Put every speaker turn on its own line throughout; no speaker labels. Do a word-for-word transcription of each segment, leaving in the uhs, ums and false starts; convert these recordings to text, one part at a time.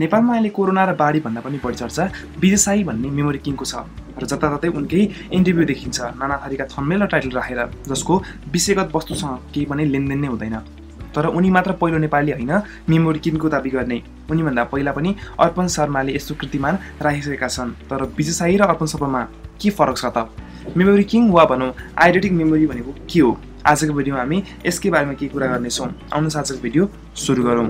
नेपालमा अहिले कोरोना र बाढी भन्दा पनि बढी चर्चा विजय शाही भन्ने मेमोरी किङको छ र जताततै उनकै इन्टरभ्यू देखिन्छ नाना थरीका थम्बनेल र टाइटल राखेर जसको विषयगत वस्तुसँग केही पनि लेनदेन नै हुँदैन। तर उनी मात्र पहिलो नेपाली होइन मेमोरी किङको दाबी गर्ने। उनीभन्दा पहिला पनि अर्पण शर्माले यस्तो कृतिमान राखिसकेका छन्। तर विजय शाही र अर्पण शर्मामा के फरक छ त? मेमोरी किङ वा भनौँ आइडेटिक मेमोरी भनेको के हो? आजको भिडियोमा हामी यसकै बारेमा केही कुरा गर्नेछौँ। आउनुहोस् आजको भिडियो सुरु गरौँ।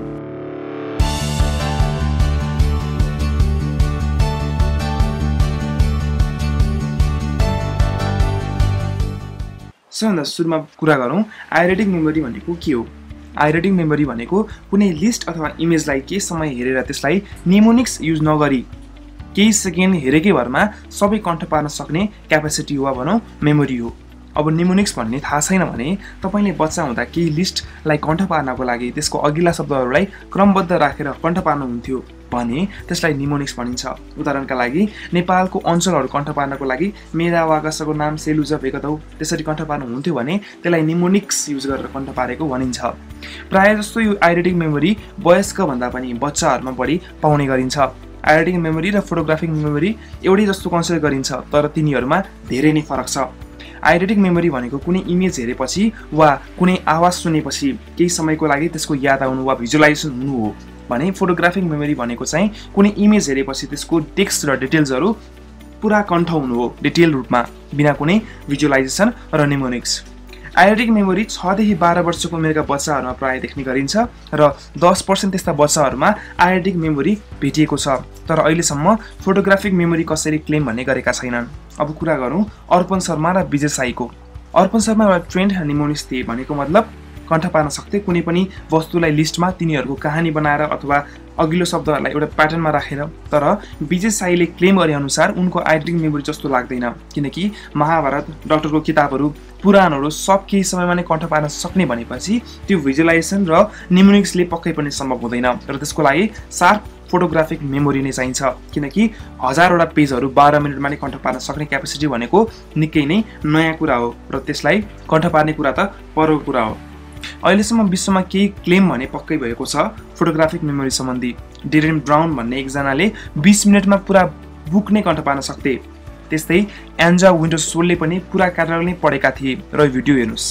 सबैभन्दा सुरुमा कुरा गरौँ आइडेटिक मेमोरी भनेको के हो? आइडेटिक मेमोरी भनेको कुनै लिस्ट अथवा इमेजलाई केही समय हेरेर त्यसलाई निमोनिक्स युज नगरी केही सेकेन्ड हेरेकै भरमा सबै कन्ठ पार्न सक्ने क्यापेसिटी वा भनौँ मेमोरी हो। अब निमोनिक्स भन्ने थाहा छैन भने तपाईँले बच्चा हुँदा केही लिस्टलाई कन्ठ पार्नको लागि त्यसको अघिल्ला शब्दहरूलाई क्रमबद्ध राखेर कन्ठ पार्नुहुन्थ्यो भने त्यसलाई निमोनिक्स भनिन्छ। उदाहरणका लागि नेपालको अञ्चलहरू कन्ठ पार्नको लागि मेरा वागसको नाम सेलुज भेकतौ त्यसरी कन्ठ पार्नुहुन्थ्यो भने त्यसलाई निमोनिक्स युज गरेर कन्ठ पारेको भनिन्छ। प्रायः जस्तो यो आइडेटिक मेमोरी वयस्क भन्दा पनि बच्चाहरूमा बढी पाउने गरिन्छ। आइडेटिक मेमोरी र फोटोग्राफिक मेमोरी एउटै जस्तो कन्सिडर गरिन्छ तर तिनीहरूमा धेरै नै फरक छ। आइडेटिक मेमोरी भनेको कुनै इमेज हेरेपछि वा कुनै आवाज सुनेपछि केही समयको लागि त्यसको याद आउनु वा भिजुअलाइजेसन हुनु हो भने फोटोग्राफिक मेमोरी भनेको चाहिँ कुनै इमेज हेरेपछि त्यसको टेक्स्ट र डिटेल्सहरू पुरा कन्ठ हुनु हो डिटेल रूपमा बिना कुनै भिजुअलाइजेसन र निमोनिक्स। आइडेटिक मेमोरी छदेखि बाह्र वर्षको उमेरका बच्चाहरूमा प्रायः देख्ने गरिन्छ र दस पर्सेन्ट त्यस्ता बच्चाहरूमा आइडेटिक मेमोरी भेटिएको छ। तर अहिलेसम्म फोटोग्राफिक मेमोरी कसरी क्लेम भन्ने गरेका छैनन्। अब कुरा गरौँ अर्पण शर्मा र विजय शाहीको। अर्पण शर्मा एउटा ट्रेन्ड निमोनिक्स थिए भनेको मतलब कन्ठ पार्न सक्थे कुनै पनि वस्तुलाई लिस्टमा तिनीहरूको कहानी बनाएर अथवा अघिल्लो शब्दहरूलाई एउटा प्याटर्नमा राखेर। तर विजय शाहीले क्लेम गरे अनुसार उनको आइडेटिक मेमोरी जस्तो लाग्दैन किनकि महाभारत डक्टरको किताबहरू पुराणहरू सब केही समयमा नै कन्ठ पार्न सक्ने भनेपछि त्यो भिजुअलाइजेसन र निमोनिक्सले पक्कै पनि सम्भव हुँदैन र त्यसको लागि सार्प फोटोग्राफिक मेमोरी नै चाहिन्छ किनकि हजारवटा पेजहरू बाह्र मिनटमा नै कन्ठ पार्न सक्ने क्यापेसिटी भनेको निकै नै नयाँ कुरा हो र त्यसलाई कन्ठ पार्ने कुरा त परको कुरा हो। अहिलेसम्म विश्वमा केही क्लेम भने पक्कै भएको छ फोटोग्राफिक मेमोरी सम्बन्धी। डेरेन ब्राउन भन्ने एकजनाले बिस मिनटमा पुरा बुक नै कन्ठ पार्न सक्थे। त्यस्तै एन्जा विन्टरसोलले पनि पुरा क्याटलग नै पढेका थिए र भिडियो हेर्नुस्।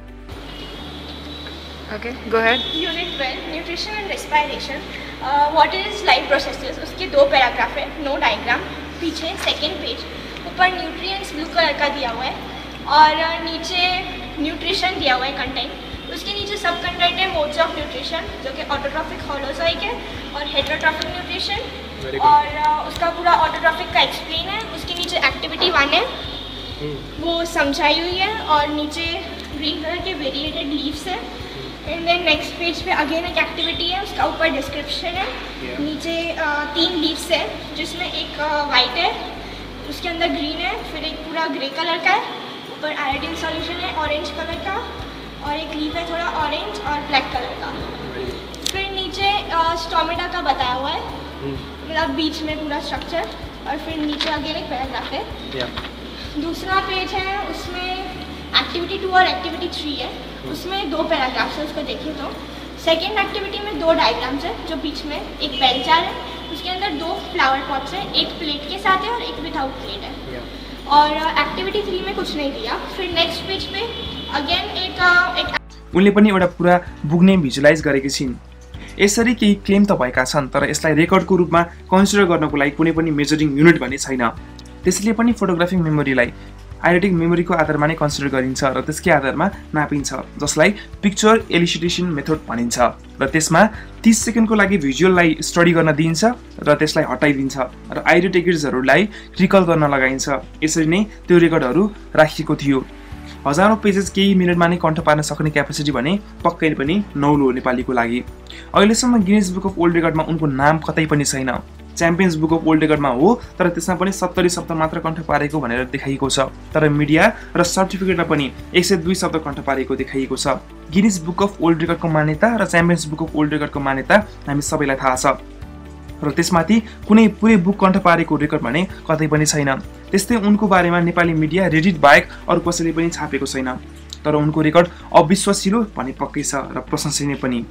Okay, go ahead.
Unit twelve, Nutrition and Respiration. Uh, what is life processes? उसके दो पैराग्राफ है, नो डायग्राम। पीछे सेकेंड पेज ऊपर न्यूट्रिएंट्स ब्लू कलर का दिया हुआ है और नीचे न्यूट्रिशन दिया हुआ है कंटेंट। उसके नीचे सब कंटेंट है मोड्स ऑफ न्यूट्रिशन जो कि ऑटोट्रॉफिक होलोजोइक है और हेटेरोट्रॉफिक न्यूट्रिशन और uh, उसका पूरा ऑटोट्रॉफिक का एक्सप्लेन है। उसके नीचे एक्टिविटी वन है वो समझाई हुई है और नीचे ग्रीन कलर के वेरिएटेड लीव्स है। एंड देन नेक्स्ट पेज पे अगेन एक एक्टिविटी है उसका ऊपर डिस्क्रिप्शन है। yeah. नीचे uh, तीन लीव्स है जिसमें एक वाइट uh, है उसके अंदर ग्रीन है फिर एक पूरा ग्रे कलर का है ऊपर आयोडीन सॉल्यूशन है ऑरेंज कलर का और एक लीफ है थोड़ा ऑरेंज और ब्लैक कलर का। फिर नीचे स्टोमेटा uh, का बताया हुआ है मतलब hmm. बीच में पूरा स्ट्रक्चर और फिर नीचे अगेन एक पैराग्राफ है। yeah. दूसरा पेज है उसमें एक्टिविटी टू और एक्टिविटी थ्री है उसमें दो पैराग्राफ्स है उसको देखिए तो सेकेंड एक्टिविटी में दो डायग्राम्स है जो बीच में एक बेल जार है उसके अंदर दो फ्लावर पॉट्स है एक प्लेट के साथ है और एक विदाउट प्लेट है। yeah. और एक्टिविटी थ्री में कुछ नहीं दिया। फिर नेक्स्ट पेज पे अगेन एक एक
उनले पनि एउटा पुरा बुक नै भिजुअलाइज गरेकी छिन्। यसरी केही क्लेम त भएका छन् तर यसलाई रेकर्डको रूपमा कन्सिडर गर्नको लागि कुनै पनि मेजरिङ युनिट भन्ने छैन। त्यसैले पनि फोटोग्राफिक मेमोरीलाई आइडेटिक मेमोरीको आधारमा नै कन्सिडर गरिन्छ र त्यसकै आधारमा नापिन्छ जसलाई पिक्चर एलिसिटेसन मेथड भनिन्छ र त्यसमा तीस सेकेन्डको लागि भिजुअललाई स्टडी गर्न दिइन्छ र त्यसलाई हटाइदिन्छ र आइडेटिक्सहरूलाई रिकल गर्न लगाइन्छ। यसरी नै त्यो रेकर्डहरू राखिएको थियो। हजारौँ पेजेस केही मिनटमा नै कन्ठ पार्न सक्ने क्यापेसिटी भने पक्कै पनि नौलो हो नेपालीको लागि। अहिलेसम्म गिनिज बुक अफ वर्ल्ड रेकर्डमा उनको नाम कतै पनि छैन। च्याम्पियन्स बुक अफ वर्ल्ड रेकर्डमा हो तर त्यसमा पनि सत्तरी शब्द मात्र कन्ठ पारेको भनेर देखाइएको छ तर मिडिया र सर्टिफिकेटमा पनि एक सय दुई शब्द कन्ठ पारेको देखाइएको छ। गिनिज बुक अफ वर्ल्ड रेकर्डको मान्यता र च्याम्पियन्स बुक अफ वर्ल्ड रेकर्डको मान्यता हामी सबैलाई थाहा छ र त्यसमाथि कुनै पुरै बुक कन्ठ पारेको रेकर्ड भने कतै पनि छैन। त्यस्तै उनको बारेमा नेपाली मिडिया रेडिट बाहेक अरू कसैले पनि छापेको छैन तर उनको रेकर्ड अविश्वसिलो भने पक्कै छ र प्रशंसनीय पनि।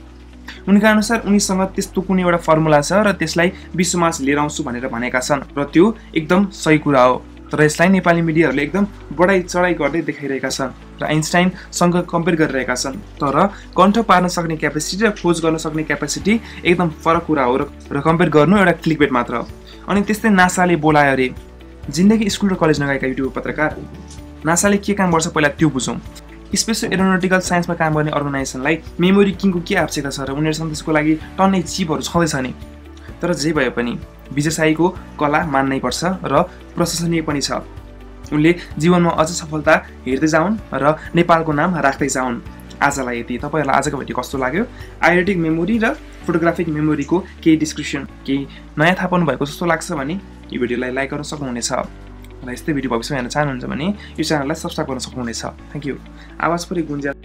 उनका अनुसार उनीसँग त्यस्तो कुनै एउटा फर्मुला छ र त्यसलाई विश्वमाझ लिएर आउँछु भनेर भनेका छन् र त्यो एकदम सही कुरा हो। तर यसलाई नेपाली मिडियाहरूले एकदम बढाइ चढाइ गर्दै देखाइरहेका छन् र आइन्स्टाइनसँग कम्पेयर गरिरहेका छन्। तर कण्ठ पार्न सक्ने क्यापेसिटी र खोज गर्न सक्ने क्यापेसिटी एकदम फरक कुरा हो र कम्पेयर गर्नु एउटा क्लिकबेट मात्र हो। अनि त्यस्तै नासाले बोलायो अरे जिन्दगी स्कुल र कलेज नगएका युट्युब पत्रकार। नासाले के काम गर्छ पहिला त्यो बुझौँ। स्पेस एरोनोटिकल साइन्समा काम गर्ने अर्गनाइजेसनलाई मेमोरी किङको के आवश्यकता छ र उनीहरूसँग त्यसको लागि टन्नै चिपहरू छँदैछ नि। तर जे भए पनि विजय शाहीको कला मान्नै पर्छ र प्रशंसनीय पनि छ। उनले जीवनमा अझ सफलता हेर्दै जाउन् र नेपालको नाम राख्दै जाउन्। आजलाई यति। तपाईँहरूलाई आजको भेटी कस्तो लाग्यो? आइडेटिक मेमोरी र फोटोग्राफिक मेमोरीको केही डिस्क्रिप्सन केही नयाँ थाहा पाउनु भएको जस्तो लाग्छ भने यो भिडियोलाई लाइक गर्न सक्नुहुनेछ र यस्तै भिडियो भविष्यमा हेर्न चाहनुहुन्छ भने यो च्यानललाई सब्सक्राइब गर्न सक्नुहुनेछ। Thank you. आवाज पनि गुन्जा